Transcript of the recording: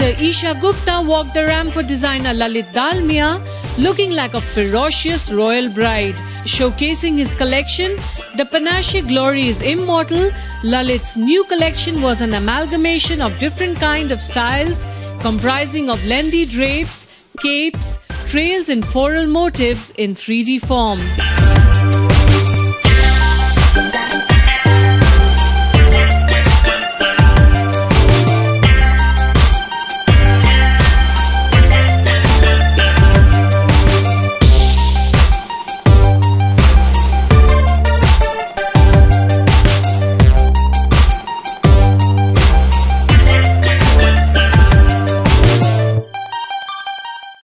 Actor Esha Gupta walked the ramp for designer Lalit Dalmia, looking like a ferocious royal bride. Showcasing his collection, The Panache Glory is Immortal, Lalit's new collection was an amalgamation of different kinds of styles, comprising of lengthy drapes, capes, trails and floral motifs in 3D form.